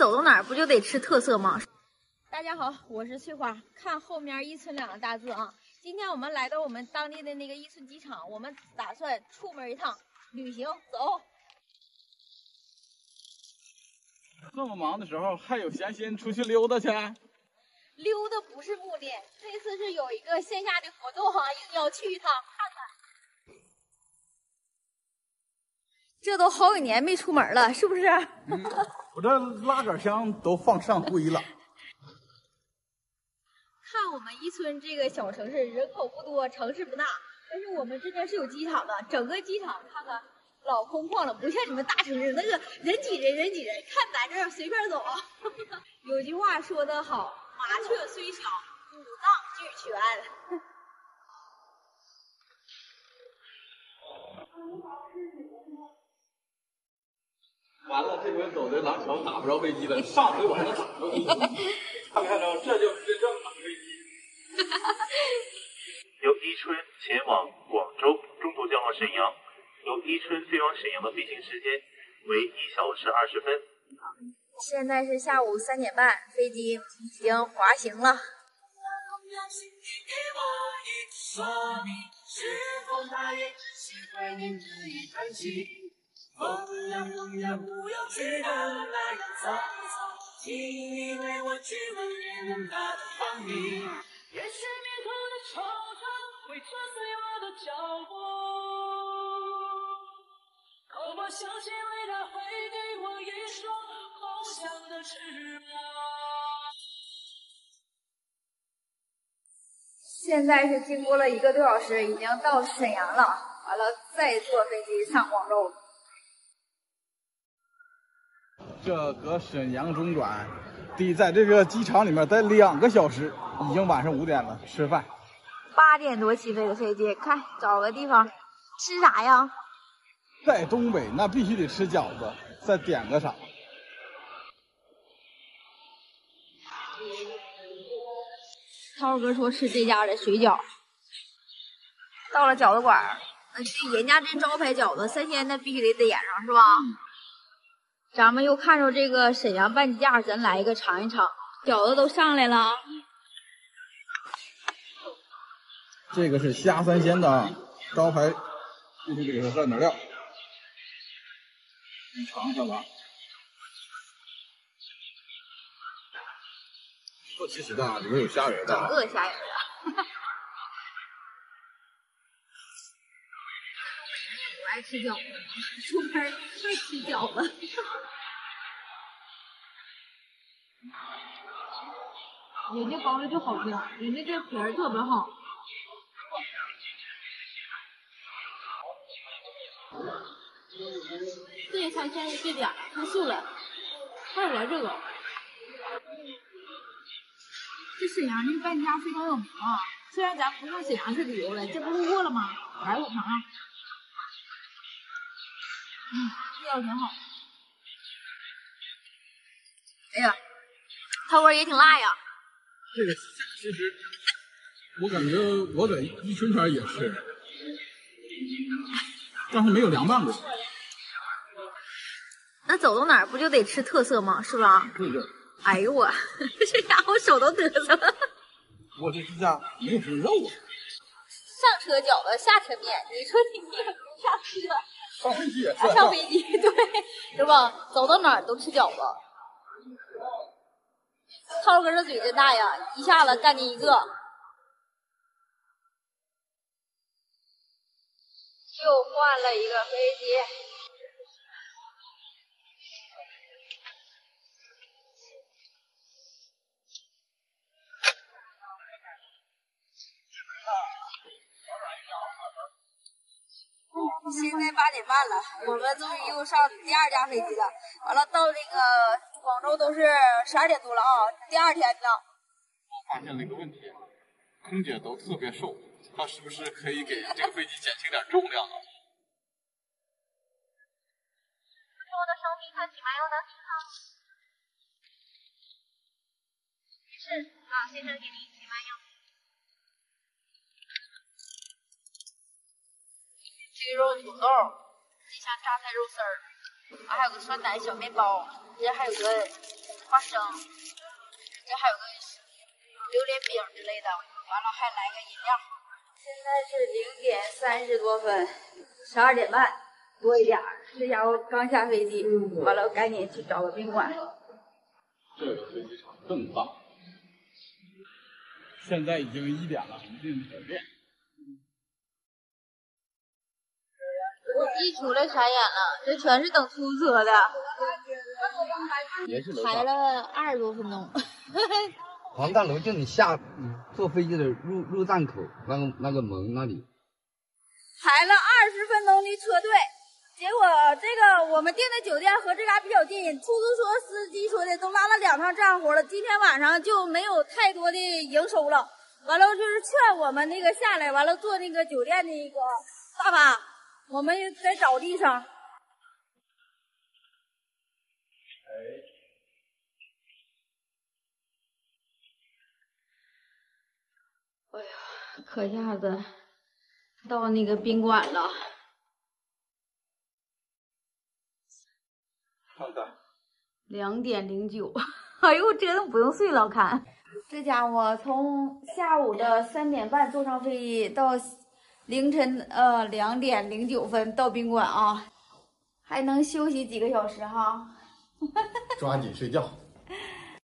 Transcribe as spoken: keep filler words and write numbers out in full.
走到哪儿不就得吃特色吗？ 大家好，我是翠花。看后面一村两个大字啊！今天我们来到我们当地的那个一村机场，我们打算出门一趟旅行，走。 这么忙的时候，还有闲心出去溜达去？ 溜达不是目的，这次是有一个线下的活动哈，硬要去一趟看看。这都好几年没出门了，是不是？ 嗯、我这拉杆箱都放上灰了。 看我们一村这个小城市，人口不多，城市不大，但是我们这边是有机场的，整个机场看看老空旷了，不像你们大城市那个人挤人人挤人。看咱这儿随便走啊。有句话说得好，麻雀虽小，五脏俱全。 完了，这回走的廊桥打不着飞机了，上回我还能打着飞机。看没看着，这就是真正打飞机。 由伊春前往广州，中途降落沈阳。由伊春飞往沈阳的飞行时间为一小时二十分。 现在是下午三点半，飞机已经滑行了。 风呀风呀，不要去的那样走走，请你为我去问人人大的方明。也许迷途的惆怅会拖碎我的脚步，可我相信未来会给我一双梦想的翅膀。 现在是经过了一个多小时，已经到沈阳了，完了再坐飞机上广州。 这搁沈阳中转，得在这个机场里面待两个小时，已经晚上五点了。吃饭， 八点多起飞的飞机，看找个地方吃啥呀？ 在东北那必须得吃饺子，再点个啥？ 涛哥说吃这家的水饺。到了饺子馆，那人家这招牌饺子三鲜的必须得点上，是吧？嗯，咱们又看着这个沈阳半鸡架，咱来一个尝一尝。饺子都上来了， 这个是虾三鲜的招牌，就是这个蘸点料，你尝尝吧。说其实的，里面有虾仁的， 整个虾仁的。我爱吃饺子，出门爱吃饺子。人家包的就好吃，人家这皮儿特别好。这些菜现在别点了，太素了，还有来这个。这沈阳这半家非常有名啊，虽然咱不上沈阳去旅游了，这不路过了吗？来，我尝尝。嗯，味道挺好。哎呀，它味儿也挺辣呀。 这个其实我感觉我在伊春圈也吃，但是没有凉拌过。 那走到哪儿不就得吃特色吗？是吧？ 对对。 哎呦我，这家伙手都嘚瑟了。 我这是家没有什么肉啊。 上车饺子，下车面。你说你你也不上车， 上飞机也是。上飞机对，是吧？走到哪儿都吃饺子。涛哥这嘴真大呀，一下子干进一个。又换了一个飞机。现在八点半了，我们终于又上第二架飞机了。完了，到那个广州都是十二点多了啊，第二天了。 我发现了一个问题，空姐都特别瘦，她是不是可以给这个飞机减轻点重量啊？ 这是我的生命和喜欢用的信号。是啊，先生给您喜欢用。鸡肉土豆，这像榨菜肉丝儿，啊，还有个酸奶小面包，这还有个花生，这还有个榴莲饼之类的，完了还来个饮料。现在是零点三十多分，十二点半多一点儿。这家伙刚下飞机，完了赶紧去找个宾馆。 这个飞机场更大。现在已经一点了，一定酒店。 一出来傻眼了，这全是等出租车的。 也是楼排了二十多分钟。 航站楼就你下坐飞机的入入站口那个那个门那里， 排了二十分钟的车队，结果这个我们订的酒店和这嘎比较近，出租车司机说的都拉了两趟站活了，今天晚上就没有太多的营收了。完了就是劝我们那个下来，完了坐那个酒店的那个大巴，我们在找地上。哎呀，可下子到那个宾馆了。 看看， 两点零九，哎呦，这都不用睡了，看这家伙从下午的三点半坐上飞机，到凌晨呃两点零九分到宾馆啊，还能休息几个小时哈。 抓紧睡觉。